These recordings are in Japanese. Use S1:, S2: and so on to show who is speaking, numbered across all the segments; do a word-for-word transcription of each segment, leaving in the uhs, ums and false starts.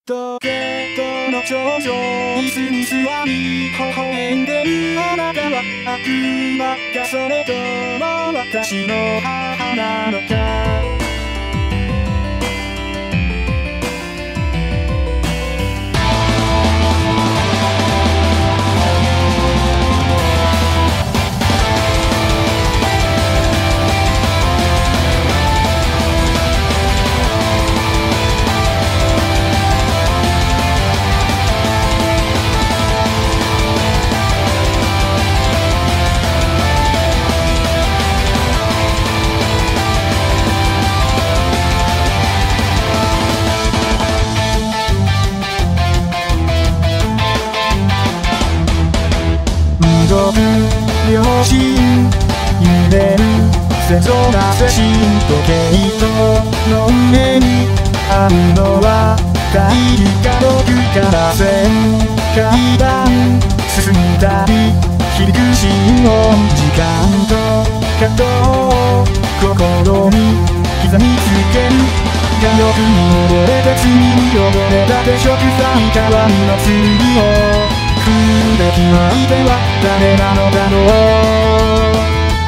S1: 時計の頂上椅子に座り微笑んでるあなたは悪魔かそれとも私の母なのか。両親揺れる戦争な精神時計との上にあるのは大家族から線階段進んだり響く心音時間と葛藤を心に刻みつけるがよくに溺れて罪に汚れたで食材代わりの罪を来るべき相手は誰なのだろう。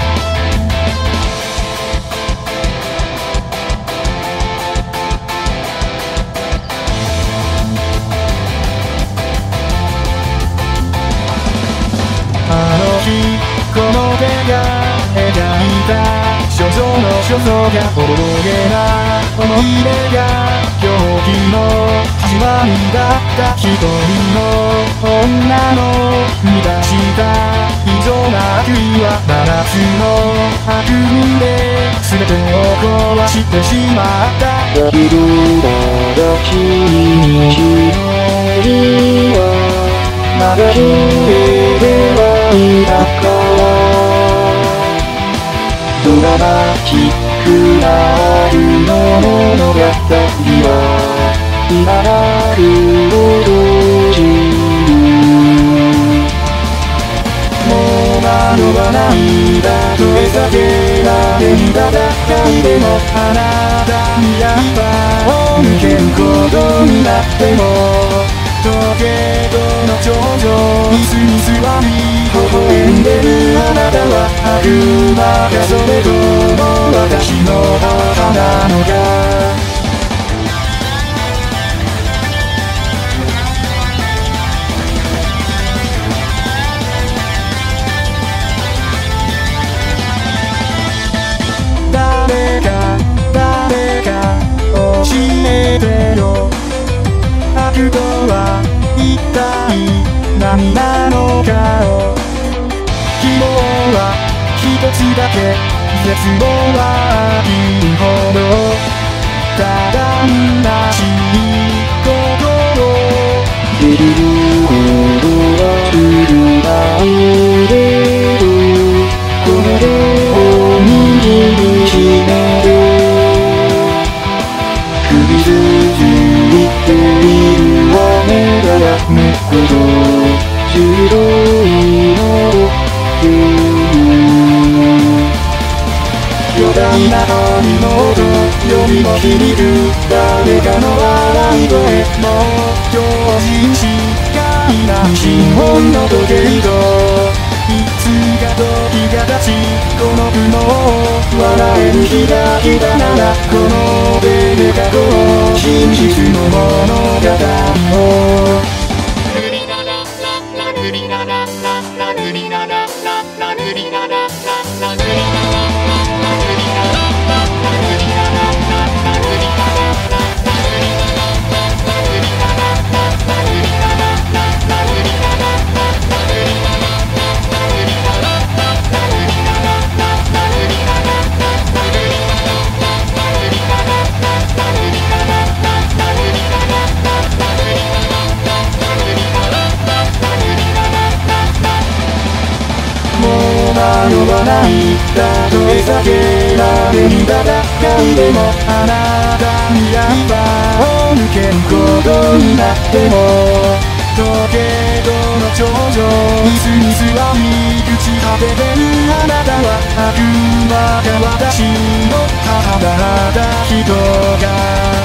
S1: あの日この手が描いた肖像の肖像がおぼろげな思い出が狂気の始まりだった一人の女の生み出した異常な悪意は真夏の悪夢で全てを壊してしまった。だけどまだ君に光はまだ綺麗ではいたからドラマチックな春の物語は今なるほど自由もう惑わないだとえ避けられる戦いでもあなたに刃を抜けることになっても時計との頂上椅子に座り微笑んでるあなたは悪魔かそれとも私の母なのか。誰か誰か教えてよ悪とは一体何なのかを希望は一つだけ絶望は飽きるほどただ虚しい心出るほどは潤ないでるこれでを握りしめる首筋いている雨が止むほど白いの巨大な波の音よりも響く誰かの笑い声もう超人しかいない心音の時計といつか時が経ちこの雲を笑える日が来たならこの手で過去を真実の物語をルリララララルリララララルリララララルリララララルリララ迷わないたとえ避けられる戦いでもあなたに刃を抜けることになっても時計との頂上椅子に座り朽ち果ててるあなたは悪魔か私の母だった人が